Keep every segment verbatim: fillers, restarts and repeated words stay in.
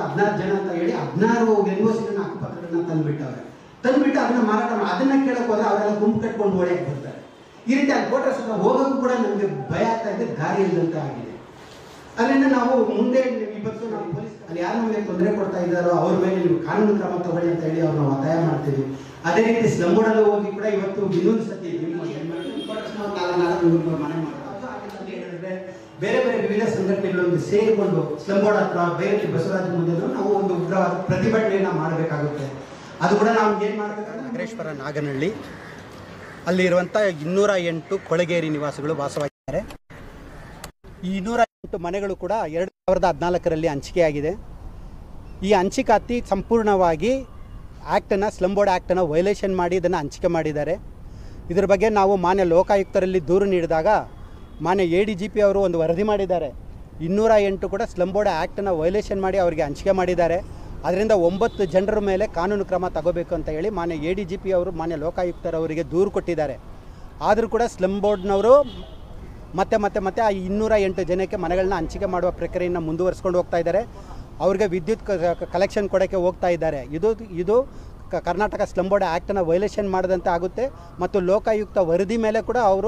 ಹದಿನಾರು ಜನ ಅಂತ ಹೇಳಿ ಹದಿನಾರು ಎನ್ಒಸಿಗಳನ್ನ ಹಕ್ಕುಪತ್ರಗಳನ್ನ ತಂದುಬಿಟ್ಟವ್ರೆ. ತಂದುಬಿಟ್ಟು ಅದನ್ನ ಮಾರಾಟ ಮಾಡಿ ಅದನ್ನ ಕೇಳಕ್ಕೆ ಹೋದ್ರೆ ಅವರೆಲ್ಲ ಗುಂಪು ಕಟ್ಕೊಂಡು ಓಡಕ್ಕೆ ಬರ್ತಾರೆ. ಈ ರೀತಿ ಅಲ್ಲಿ ಕೋಟರ್ಸ್ ಹತ್ರ ಹೋಗೋಕ್ಕೂ ಕೂಡ ನಮಗೆ ಭಯ ಆಗ್ತಾ ಇದೆ, ದಾರಿ ಇಲ್ಲದಂತ ಆಗಿದೆ. ಅದರಿಂದ ನಾವು ಮುಂದೆ ಇವತ್ತು ನಾವು ಪೊಲೀಸ್ ಅಲ್ಲಿ ಯಾರು ನಮಗೆ ತೊಂದರೆ ಕೊಡ್ತಾ ಇದ್ದಾರೋ ಅವ್ರ ಮೇಲೆ ನೀವು ಕಾನೂನು ಕ್ರಮ ತಗೊಳ್ಳಿ ಅಂತ ಹೇಳಿ ಅವ್ರನ್ನ ಒತ್ತಾಯ ಮಾಡ್ತೀವಿ. ಅದೇ ರೀತಿ ಸ್ಲಮ್ ಬೋರ್ಡಲ್ಲಿ ಹೋಗಿ ಕೂಡ ಇವತ್ತು ಇನ್ನೊಂದು ಸತಿ ಮನೆ ಮಾಡಿದ್ರೆ ಬೇರೆ ಬೇರೆ ವಿವಿಧ ಸಂಘಟನೆಗಳೊಂದು ಸೇರಿಕೊಂಡು ಸ್ಲಮ್ ಬೋರ್ಡ್ ಹತ್ರ ಬೈರತಿ ಬಸವರಾಜ ಮುಂದೆ ನಾವು ಒಂದು ಉಗ್ರವಾದ ಪ್ರತಿಭಟನೆಯನ್ನ ಮಾಡಬೇಕಾಗುತ್ತೆ. ಅದು ಕೂಡ ನಾವು ಏನು ಮಾಡಬೇಕಂದ್ರೆ ನಗರೇಶ್ವರ ನಾಗನಹಳ್ಳಿ ಅಲ್ಲಿರುವಂಥ ಇನ್ನೂರ ಎಂಟು ಕೊಳಗೇರಿ ನಿವಾಸಿಗಳು ವಾಸವಾಗಿದ್ದಾರೆ. ಈ ಇನ್ನೂರ ಎಂಟು ಮನೆಗಳು ಕೂಡ ಎರಡು ಸಾವಿರದ ಹದಿನಾಲ್ಕರಲ್ಲಿ ಹಂಚಿಕೆಯಾಗಿದೆ. ಈ ಹಂಚಿಕಾತಿ ಸಂಪೂರ್ಣವಾಗಿ ಆ್ಯಕ್ಟನ್ನು ಸ್ಲಮ್ ಬೋರ್ಡ್ ಆ್ಯಕ್ಟನ್ನು ವೈಲೇಷನ್ ಮಾಡಿ ಇದನ್ನು ಹಂಚಿಕೆ ಮಾಡಿದ್ದಾರೆ. ಇದ್ರ ಬಗ್ಗೆ ನಾವು ಮಾನ್ಯ ಲೋಕಾಯುಕ್ತರಲ್ಲಿ ದೂರು ನೀಡಿದಾಗ ಮಾನ್ಯ ಎ ಡಿ ಜಿ ಪಿ ಅವರು ಒಂದು ವರದಿ ಮಾಡಿದ್ದಾರೆ. ಇನ್ನೂರ ಎಂಟು ಕೂಡ ಸ್ಲಮ್ ಬೋರ್ಡ್ ಆ್ಯಕ್ಟನ್ನು ವೈಲೇಷನ್ ಮಾಡಿ ಅವರಿಗೆ ಹಂಚಿಕೆ ಮಾಡಿದ್ದಾರೆ. ಅದರಿಂದ ಒಂಬತ್ತು ಜನರ ಮೇಲೆ ಕಾನೂನು ಕ್ರಮ ತಗೋಬೇಕು ಅಂತ ಹೇಳಿ ಮಾನ್ಯ ಎ ಡಿ ಜಿ ಪಿ ಅವರು ಮಾನ್ಯ ಲೋಕಾಯುಕ್ತರವರಿಗೆ ದೂರು ಕೊಟ್ಟಿದ್ದಾರೆ. ಆದರೂ ಕೂಡ ಸ್ಲಮ್ ಬೋರ್ಡ್ನವರು ಮತ್ತೆ ಮತ್ತೆ ಮತ್ತೆ ಆ ಇನ್ನೂರ ಎಂಟು ಜನಕ್ಕೆ ಮನೆಗಳನ್ನ ಹಂಚಿಕೆ ಮಾಡುವ ಪ್ರಕ್ರಿಯೆಯನ್ನು ಮುಂದುವರಿಸ್ಕೊಂಡು ಹೋಗ್ತಾ ಇದ್ದಾರೆ. ಅವ್ರಿಗೆ ವಿದ್ಯುತ್ ಕಲೆಕ್ಷನ್ ಕೊಡೋಕ್ಕೆ ಹೋಗ್ತಾ ಇದ್ದಾರೆ. ಇದು ಇದು ಕರ್ನಾಟಕ ಸ್ಲಮ್ ಬೋರ್ಡ್ ಆ್ಯಕ್ಟನ್ನು ವೈಲೇಷನ್ ಮಾಡಿದಂತೆ ಆಗುತ್ತೆ ಮತ್ತು ಲೋಕಾಯುಕ್ತ ವರದಿ ಮೇಲೆ ಕೂಡ ಅವರು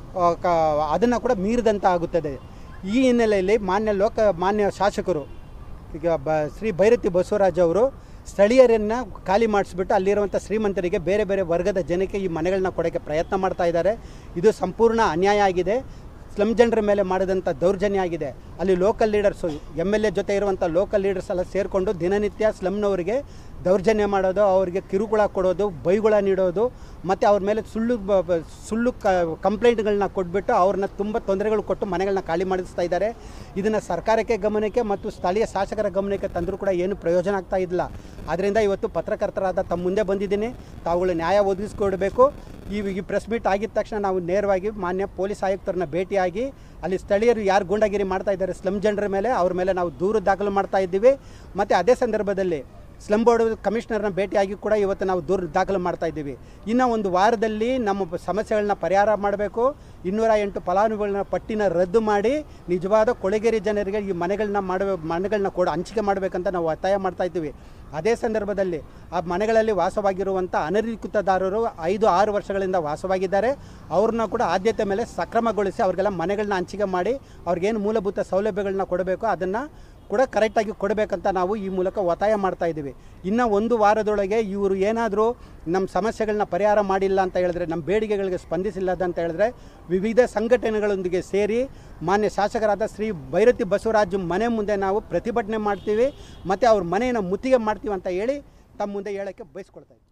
ಕ ಅದನ್ನು ಕೂಡ ಮೀರಿದಂತೆ ಆಗುತ್ತದೆ. ಈ ಹಿನ್ನೆಲೆಯಲ್ಲಿ ಮಾನ್ಯ ಲೋಕ ಮಾನ್ಯ ಶಾಸಕರು ಈಗ ಬ ಶ್ರೀ ಬೈರತಿ ಬಸವರಾಜ್ ಅವರು ಸ್ಥಳೀಯರನ್ನು ಖಾಲಿ ಮಾಡಿಸ್ಬಿಟ್ಟು ಅಲ್ಲಿರುವಂಥ ಶ್ರೀಮಂತರಿಗೆ ಬೇರೆ ಬೇರೆ ವರ್ಗದ ಜನಕ್ಕೆ ಈ ಮನೆಗಳನ್ನ ಕೊಡೋಕ್ಕೆ ಪ್ರಯತ್ನ ಮಾಡ್ತಾ ಇದ್ದಾರೆ. ಇದು ಸಂಪೂರ್ಣ ಅನ್ಯಾಯ ಆಗಿದೆ. ಸ್ಲಮ್ ಜನರ ಮೇಲೆ ಮಾಡಿದಂಥ ದೌರ್ಜನ್ಯ ಆಗಿದೆ. ಅಲ್ಲಿ local leaders M L A ಜೊತೆ ಇರುವಂಥ ಲೋಕಲ್ ಲೀಡರ್ಸ್ ಎಲ್ಲ ಸೇರಿಕೊಂಡು ದಿನನಿತ್ಯ ಸ್ಲಮ್ನವರಿಗೆ ದೌರ್ಜನ್ಯ ಮಾಡೋದು, ಅವರಿಗೆ ಕಿರುಕುಳ ಕೊಡೋದು, ಬೈಗುಳ ನೀಡೋದು ಮತ್ತು ಅವ್ರ ಮೇಲೆ ಸುಳ್ಳು ಸುಳ್ಳು ಕ ಕಂಪ್ಲೇಂಟ್ಗಳನ್ನ ಕೊಟ್ಬಿಟ್ಟು ಅವ್ರನ್ನ ತುಂಬ ತೊಂದರೆಗಳು ಕೊಟ್ಟು ಮನೆಗಳನ್ನ ಖಾಲಿ ಮಾಡಿಸ್ತಾ ಇದ್ದಾರೆ. ಇದನ್ನು ಸರ್ಕಾರಕ್ಕೆ ಗಮನಕ್ಕೆ ಮತ್ತು ಸ್ಥಳೀಯ ಶಾಸಕರ ಗಮನಕ್ಕೆ ತಂದರೂ ಕೂಡ ಏನು ಪ್ರಯೋಜನ ಆಗ್ತಾ ಇಲ್ಲ. ಆದ್ದರಿಂದ ಇವತ್ತು ಪತ್ರಕರ್ತರಾದ ತಮ್ಮ ಮುಂದೆ ಬಂದಿದ್ದೀನಿ. ತಾವುಗಳು ನ್ಯಾಯ ಒದಗಿಸ್ಕೊಡ್ಬೇಕು. ಈ ಈ ಪ್ರೆಸ್ ಮೀಟ್ ಆಗಿದ ತಕ್ಷಣ ನಾವು ನೇರವಾಗಿ ಮಾನ್ಯ ಪೊಲೀಸ್ ಆಯುಕ್ತರನ್ನ ಭೇಟಿಯಾಗಿ ಅಲ್ಲಿ ಸ್ಥಳೀಯರು ಯಾರು ಗೂಂಡಾಗಿರಿ ಮಾಡ್ತಾ ಇದ್ದಾರೆ ಸ್ಲಮ್ ಜನರ ಮೇಲೆ ಅವ್ರ ಮೇಲೆ ನಾವು ದೂರು ದಾಖಲು ಮಾಡ್ತಾ ಇದ್ದೀವಿ. ಮತ್ತು ಅದೇ ಸಂದರ್ಭದಲ್ಲಿ ಸ್ಲಮ್ ಬೋರ್ಡ್ ಕಮಿಷನರ್ನ ಭೇಟಿಯಾಗಿ ಕೂಡ ಇವತ್ತು ನಾವು ದೂರು ದಾಖಲು ಮಾಡ್ತಾ ಇದ್ದೀವಿ. ಇನ್ನು ಒಂದು ವಾರದಲ್ಲಿ ನಮ್ಮ ಸಮಸ್ಯೆಗಳನ್ನ ಪರಿಹಾರ ಮಾಡಬೇಕು. ಇನ್ನೂರ ಎಂಟು ಫಲಾನುಭವಿಗಳನ್ನ ಪಟ್ಟಿನ ರದ್ದು ಮಾಡಿ ನಿಜವಾದ ಕೊಳಗೇರಿ ಜನರಿಗೆ ಈ ಮನೆಗಳನ್ನ ಮಾಡಬೇಕು, ಮನೆಗಳನ್ನ ಕೂಡ ಹಂಚಿಕೆ ಮಾಡಬೇಕಂತ ನಾವು ಒತ್ತಾಯ ಮಾಡ್ತಾ ಇದ್ದೀವಿ. ಅದೇ ಸಂದರ್ಭದಲ್ಲಿ ಆ ಮನೆಗಳಲ್ಲಿ ವಾಸವಾಗಿರುವಂಥ ಅನಧಿಕೃತದಾರರು ಐದು ಆರು ವರ್ಷಗಳಿಂದ ವಾಸವಾಗಿದ್ದಾರೆ. ಅವ್ರನ್ನ ಕೂಡ ಆದ್ಯತೆ ಮೇಲೆ ಸಕ್ರಮಗೊಳಿಸಿ ಅವ್ರಿಗೆಲ್ಲ ಮನೆಗಳನ್ನ ಹಂಚಿಕೆ ಮಾಡಿ ಅವ್ರಿಗೇನು ಮೂಲಭೂತ ಸೌಲಭ್ಯಗಳನ್ನ ಕೊಡಬೇಕು ಅದನ್ನು ಕೂಡ ಕರೆಕ್ಟಾಗಿ ಕೊಡಬೇಕಂತ ನಾವು ಈ ಮೂಲಕ ಒತ್ತಾಯ ಮಾಡ್ತಾ ಇದ್ದೀವಿ. ಇನ್ನು ಒಂದು ವಾರದೊಳಗೆ ಇವರು ಏನಾದರೂ ನಮ್ಮ ಸಮಸ್ಯೆಗಳನ್ನ ಪರಿಹಾರ ಮಾಡಿಲ್ಲ ಅಂತ ಹೇಳಿದ್ರೆ, ನಮ್ಮ ಬೇಡಿಕೆಗಳಿಗೆ ಸ್ಪಂದಿಸಿಲ್ಲ ಅಂತ ಹೇಳಿದ್ರೆ ವಿವಿಧ ಸಂಘಟನೆಗಳೊಂದಿಗೆ ಸೇರಿ ಮಾನ್ಯ ಶಾಸಕರಾದ ಶ್ರೀ ಬೈರತಿ ಬಸವರಾಜು ಮನೆ ಮುಂದೆ ನಾವು ಪ್ರತಿಭಟನೆ ಮಾಡ್ತೀವಿ ಮತ್ತು ಅವ್ರ ಮನೆಯನ್ನು ಮುತ್ತಿಗೆ ಮಾಡ್ತೀವಿ ಅಂತ ಹೇಳಿ ತಮ್ಮ ಮುಂದೆ ಹೇಳೋಕ್ಕೆ ಬಯಸ್ಕೊಳ್ತಾ ಇದ್ದೀವಿ.